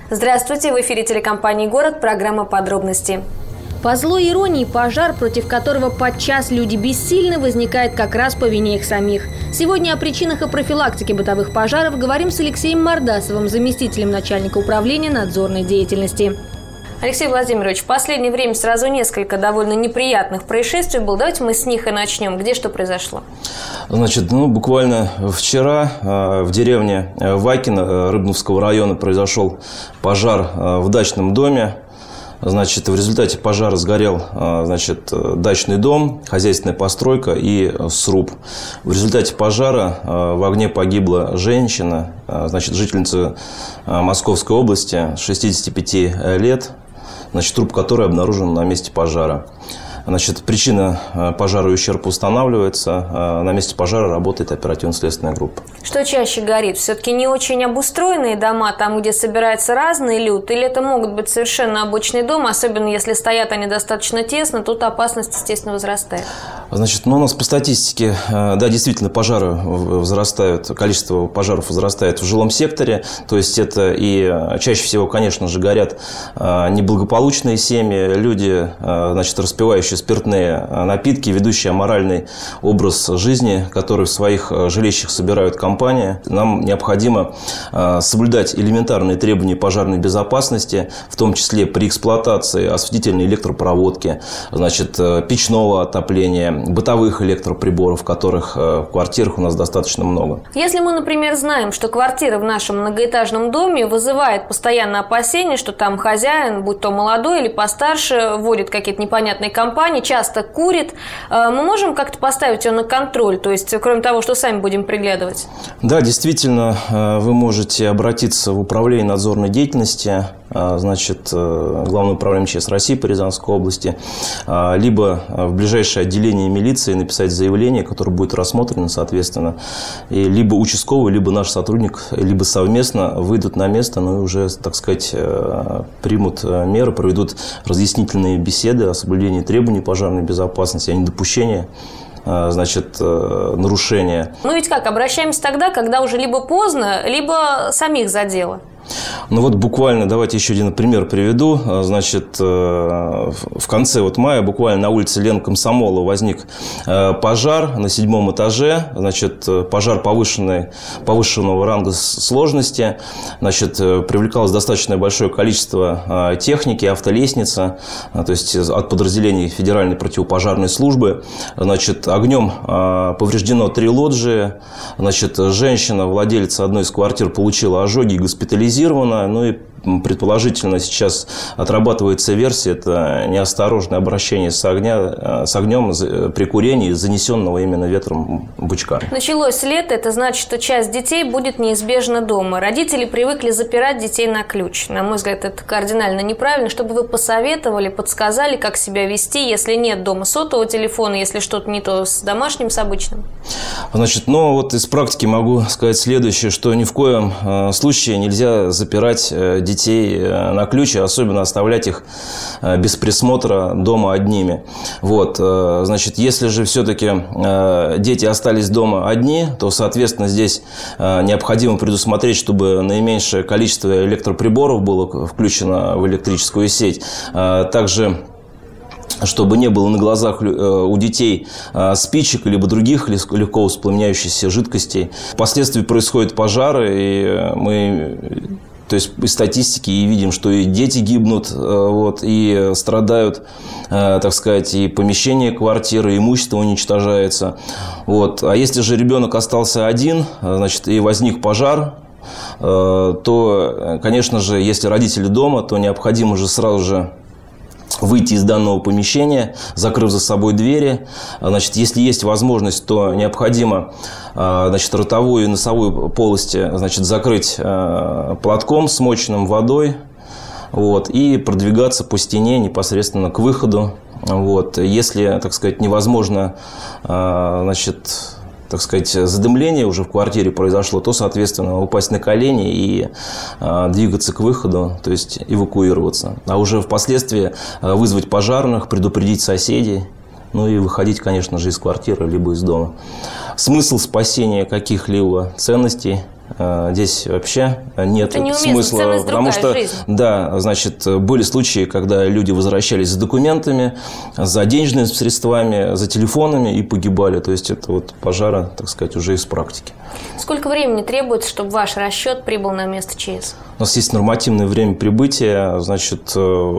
Здравствуйте, в эфире телекомпании «Город», программа «Подробности». По злой иронии, пожар, против которого подчас люди бессильны, возникает как раз по вине их самих. Сегодня о причинах и профилактике бытовых пожаров говорим с Алексеем Мордасовым, заместителем начальника управления надзорной деятельности. Алексей Владимирович, в последнее время сразу несколько довольно неприятных происшествий было. Давайте мы с них и начнем. Где что произошло? Буквально вчера в деревне Вакино Рыбновского района произошел пожар в дачном доме. В результате пожара сгорел, дачный дом, хозяйственная постройка и сруб. В результате пожара в огне погибла женщина, жительница Московской области, 65 лет, труп которой обнаружен на месте пожара. Причина пожара и ущерб устанавливается. На месте пожара работает оперативно-следственная группа. Что чаще горит? Все-таки не очень обустроенные дома, там, где собирается разный люд? Или это могут быть совершенно обычный дом, особенно если стоят они достаточно тесно, тут опасность, естественно, возрастает? У нас по статистике, действительно, пожары возрастают, количество пожаров возрастает в жилом секторе. То есть это и чаще всего, конечно же, горят неблагополучные семьи, люди, распивающие спиртные напитки, ведущие аморальный образ жизни, который в своих жилищах собирают компании. Нам необходимо соблюдать элементарные требования пожарной безопасности, в том числе при эксплуатации осветительной электропроводки, печного отопления, бытовых электроприборов, которых в квартирах у нас достаточно много. Если мы, например, знаем, что квартира в нашем многоэтажном доме вызывает постоянное опасение, что там хозяин, будь то молодой или постарше, вводит какие-то непонятные компании, часто курит, мы можем как-то поставить его на контроль, то есть кроме того, что сами будем приглядывать? Да, действительно, вы можете обратиться в управление надзорной деятельности, Главное управление МЧС России по Рязанской области, либо в ближайшее отделение милиции написать заявление, которое будет рассмотрено, соответственно, и либо участковый, либо наш сотрудник, либо совместно выйдут на место, и уже, примут меры, проведут разъяснительные беседы о соблюдении требований пожарной безопасности, о недопущении нарушения. Мы ведь обращаемся тогда, когда уже либо поздно, либо самих задело? Буквально, давайте еще один пример приведу. В конце мая буквально на улице Лен Комсомола возник пожар на 7-м этаже. Пожар повышенного ранга сложности. Привлекалось достаточно большое количество техники, автолестница, то есть от подразделений Федеральной противопожарной службы. Огнем повреждено 3 лоджии. Женщина, владелица одной из квартир, получила ожоги и госпитализирована. И предположительно сейчас отрабатывается версия, это неосторожное обращение с огнем при курении, занесенного именно ветром бычка. Началось лето, это значит, что часть детей будет неизбежно дома. Родители привыкли запирать детей на ключ. На мой взгляд, это кардинально неправильно. Чтобы вы посоветовали, подсказали, как себя вести, если нет дома сотового телефона, если что-то не то с домашним, с обычным? Из практики могу сказать следующее, что ни в коем случае нельзя запирать детей на ключ, и особенно оставлять их без присмотра дома одними. Если же все-таки дети остались дома одни, то, соответственно, здесь необходимо предусмотреть, чтобы наименьшее количество электроприборов было включено в электрическую сеть. Также чтобы не было на глазах у детей спичек либо других легко воспламеняющихся жидкостей. Впоследствии происходят пожары, и мы из статистики и видим, что и дети гибнут, и страдают, и помещение квартиры, и имущество уничтожается. А если же ребенок остался один, и возник пожар, то, конечно же, если родители дома, то необходимо же сразу же выйти из данного помещения, закрыв за собой двери. Если есть возможность, то необходимо ротовую и носовую полости закрыть платком, смоченным водой, и продвигаться по стене непосредственно к выходу. Если, невозможно, задымление уже в квартире произошло, то, соответственно, упасть на колени и двигаться к выходу, то есть эвакуироваться. А уже впоследствии вызвать пожарных, предупредить соседей, и выходить, конечно же, из квартиры либо из дома. Смысл спасения каких-либо ценностей здесь вообще нет смысла, потому что, жизнь. Да, значит, были случаи, когда люди возвращались за документами, за денежными средствами, за телефонами и погибали. То есть это вот пожары, так сказать, уже из практики. Сколько времени требуется, чтобы ваш расчет прибыл на место ЧС? У нас есть нормативное время прибытия, значит,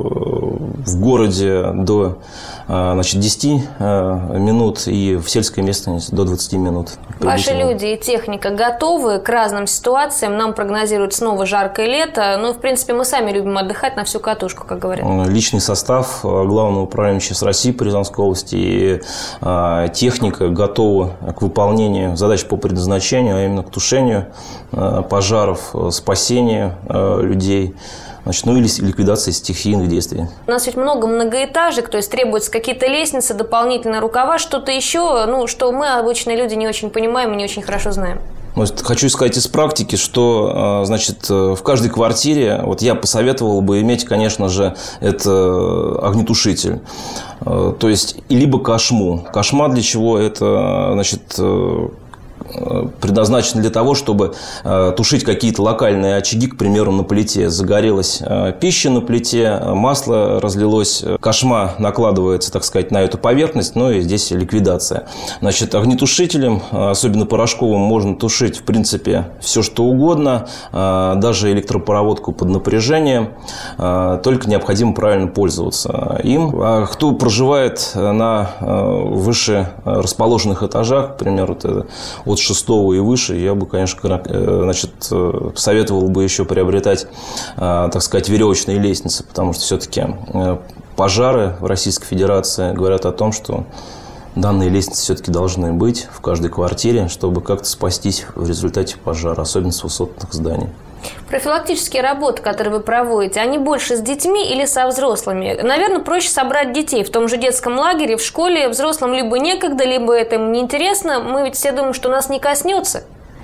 в городе до 10 минут и в сельской местности до 20 минут. Ваши люди и техника готовы к разным ситуациям? Нам прогнозируют снова жаркое лето. Ну, в принципе, мы сами любим отдыхать на всю катушку, как говорят. Личный состав Главного управления МЧС России по Рязанской области и техника готовы к выполнению задач по предназначению, а именно к тушению пожаров, спасению людей, значит, ну или ликвидации стихийных действий. У нас ведь много многоэтажек, то есть требуются какие-то лестницы, дополнительные рукава, что-то еще, ну, что мы, обычные люди, не очень понимаем и не очень хорошо знаем. Хочу сказать из практики, что, значит, в каждой квартире, вот я посоветовал бы иметь, конечно же, это огнетушитель, то есть либо кошму. Кошма для чего? Это, значит, предназначено для того, чтобы тушить какие-то локальные очаги, к примеру, на плите. Загорелась пища на плите, масло разлилось, кошма накладывается, так сказать, на эту поверхность, ну и здесь ликвидация. Значит, огнетушителем, особенно порошковым, можно тушить, в принципе, все что угодно, даже электропроводку под напряжением, только необходимо правильно пользоваться им. А кто проживает на выше расположенных этажах, к примеру, от 6 и выше, я бы, конечно, значит, советовал бы еще приобретать, так сказать, веревочные лестницы, потому что все-таки пожары в Российской Федерации говорят о том, что данные лестницы все-таки должны быть в каждой квартире, чтобы как-то спастись в результате пожара, особенно с высотных зданий. Профилактические работы, которые вы проводите, они больше с детьми или со взрослыми? Наверное, проще собрать детей в том же детском лагере, в школе. Взрослым либо некогда, либо это им неинтересно. Мы ведь все думаем, что нас не коснется.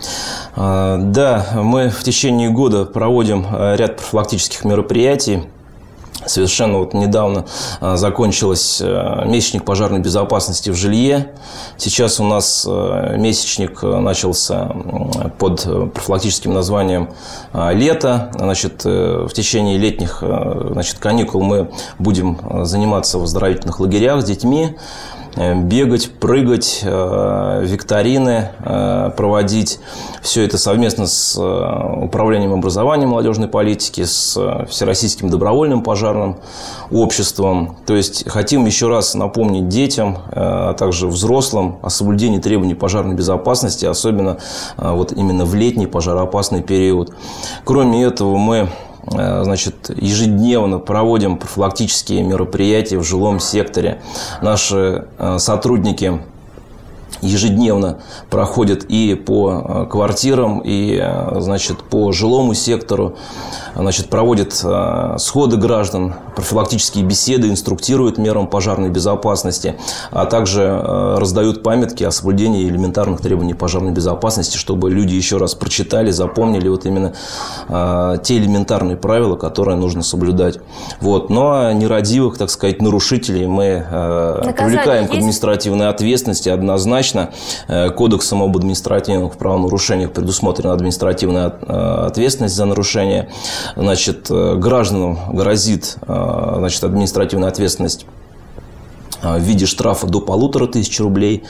Да, мы в течение года проводим ряд профилактических мероприятий. Совершенно вот недавно закончился месячник пожарной безопасности в жилье. Сейчас у нас месячник начался под профилактическим названием «Лето». Значит, в течение летних, значит, каникул мы будем заниматься в оздоровительных лагерях с детьми, бегать, прыгать, викторины проводить. Все это совместно с Управлением образования и молодежной политики, с Всероссийским добровольным пожарным обществом. То есть хотим еще раз напомнить детям, а также взрослым о соблюдении требований пожарной безопасности, особенно вот именно в летний пожароопасный период. Кроме этого, мы, значит, ежедневно проводим профилактические мероприятия в жилом секторе. Наши сотрудники ежедневно проходят и по квартирам, и, значит, по жилому сектору, значит, проводят сходы граждан, профилактические беседы, инструктируют мерам пожарной безопасности, а также раздают памятки о соблюдении элементарных требований пожарной безопасности, чтобы люди еще раз прочитали, запомнили вот именно те элементарные правила, которые нужно соблюдать. Вот. Но нерадивых, так сказать, нарушителей мы привлекаем к административной ответственности однозначно. Кодексом об административных правонарушениях предусмотрена административная ответственность за нарушение. Значит, гражданам грозит, значит, административная ответственность в виде штрафа до 1500 рублей,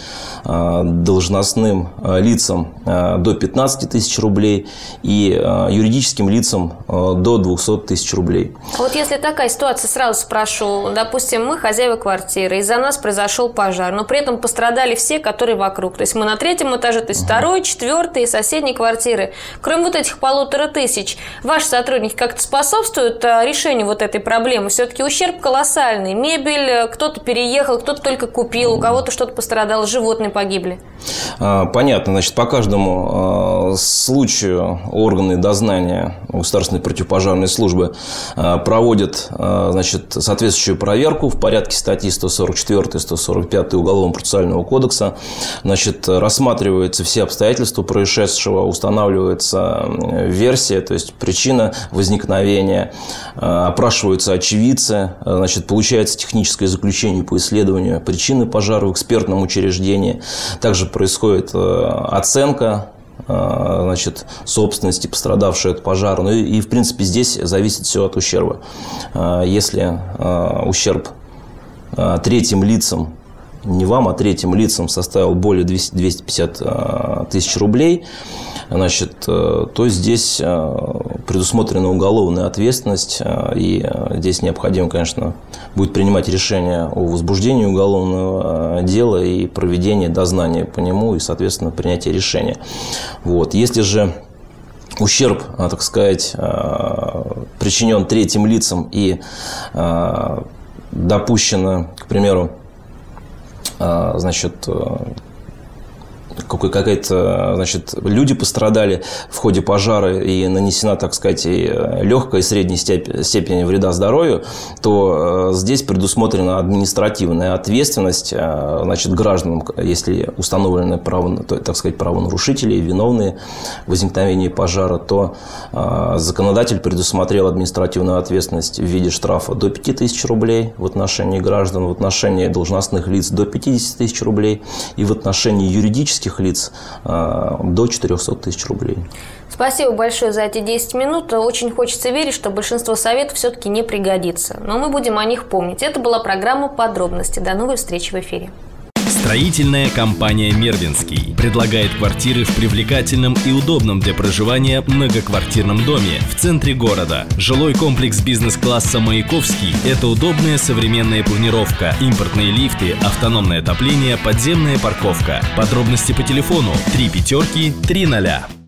должностным лицам до 15 тысяч рублей и юридическим лицам до 200 тысяч рублей. Вот если такая ситуация, сразу спрошу, допустим, мы хозяева квартиры, из-за нас произошел пожар, но при этом пострадали все, которые вокруг. То есть мы на 3-м этаже, то есть 2-й, 4-й и соседние квартиры. Кроме вот этих 1500, ваши сотрудники как-то способствуют решению вот этой проблемы? Все-таки ущерб колоссальный. Мебель, кто-то переехал, кто-то только купил, у кого-то что-то пострадало, животные погибли. Понятно. Значит, по каждому случаю органы дознания Государственной противопожарной службы проводят, значит, соответствующую проверку в порядке статьи 144 и 145 Уголовно-процессуального кодекса. Значит, рассматриваются все обстоятельства происшедшего, устанавливается версия, то есть причина возникновения, опрашиваются очевидцы, значит, получается техническое заключение по исследованию причины пожара в экспертном учреждении. Также происходит оценка значит, собственности, пострадавшей от пожара. Ну и в принципе, здесь зависит все от ущерба. Если ущерб третьим лицам, не вам, а третьим лицам составил более 250 тысяч рублей, значит, то здесь предусмотрена уголовная ответственность, и здесь необходимо, конечно, будет принимать решение о возбуждении уголовного дела и проведении дознания по нему и, соответственно, принятие решения. Вот. Если же ущерб, так сказать, причинен третьим лицам и допущено, к примеру, значит, какая-то, значит, люди пострадали в ходе пожара и нанесена, так сказать, и легкая и средняя степень вреда здоровью, то здесь предусмотрена административная ответственность, значит, гражданам, если установлены так сказать, правонарушители, виновные в возникновении пожара, то законодатель предусмотрел административную ответственность в виде штрафа до 5000 рублей в отношении граждан, в отношении должностных лиц до 50 тысяч рублей и в отношении юридических лиц до 400 тысяч рублей. Спасибо большое за эти 10 минут. Очень хочется верить, что большинство советов все-таки не пригодится. Но мы будем о них помнить. Это была программа «Подробности». До новой встречи в эфире. Строительная компания «Мервинский» предлагает квартиры в привлекательном и удобном для проживания многоквартирном доме в центре города. Жилой комплекс бизнес-класса «Маяковский» – это удобная современная планировка, импортные лифты, автономное отопление, подземная парковка. Подробности по телефону 3 5 3 0.